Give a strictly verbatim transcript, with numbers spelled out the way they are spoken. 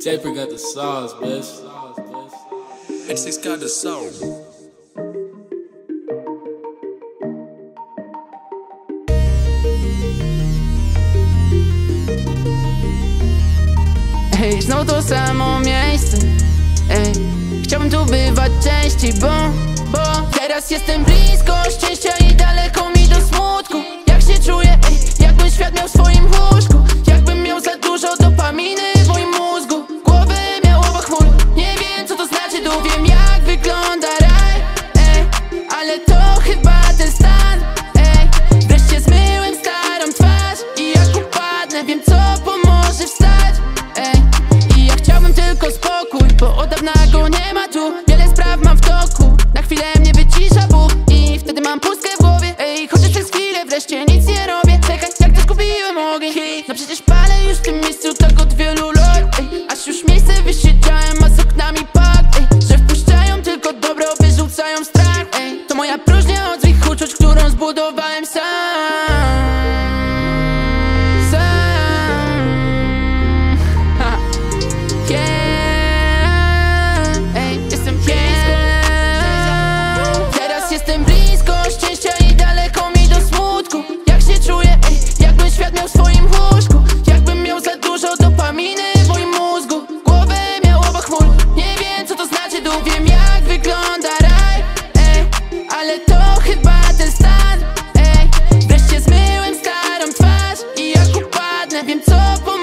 Shaper got the sauce, bitch. X six got the sauce. Hej, znowu to samo miejsce. Ej, chciałbym tu bywać częściej, bo, bo teraz jestem blisko szczęścia i daleko mi do smutku. Jak się czuję, ej, jakbym świat miał w swoim łóżku. Jakbym miał za dużo dopaminy w moim mózgu. Głowę miał obok chmur. Nie wiem co to znaczy, tu wiem jak wygląda raj. Ej, ale to chyba ten stan. Ej, wreszcie zmyłem starą twarz i jak upadnę, wiem co pomoże wstać. Ej, i ja chciałbym tylko spokój, bo od dawna go nie ma tu. Wiele spraw mam w toku, na chwilę mnie wycisza Bóg i wtedy mam pustkę w głowie. Ej, chociaż przez chwilę wreszcie nic nie robię. Czekaj, jak to zgubiłem ogień. Hej, no przecież palę już w tym miejscu tak od wielu lat. Ej, aż już miejsce wysiedziałem, a z oknami pakt. Ej, że wpuszczają tylko dobro, wyrzucają strach. Ej, to moja próżnia od złych uczuć, którą zbudowałem sam. Jestem blisko szczęścia i daleko mi do smutku. Jak się czuję, ej, jakbym świat miał w swoim łóżku. Jakbym miał za dużo dopaminy w moim mózgu. Głowę miał obok chmur. Nie wiem co to znaczy, tu wiem jak wygląda raj. Ej, ale to chyba ten stan. Ej, wreszcie zmyłem starą twarz i jak upadnę, wiem co pomóc.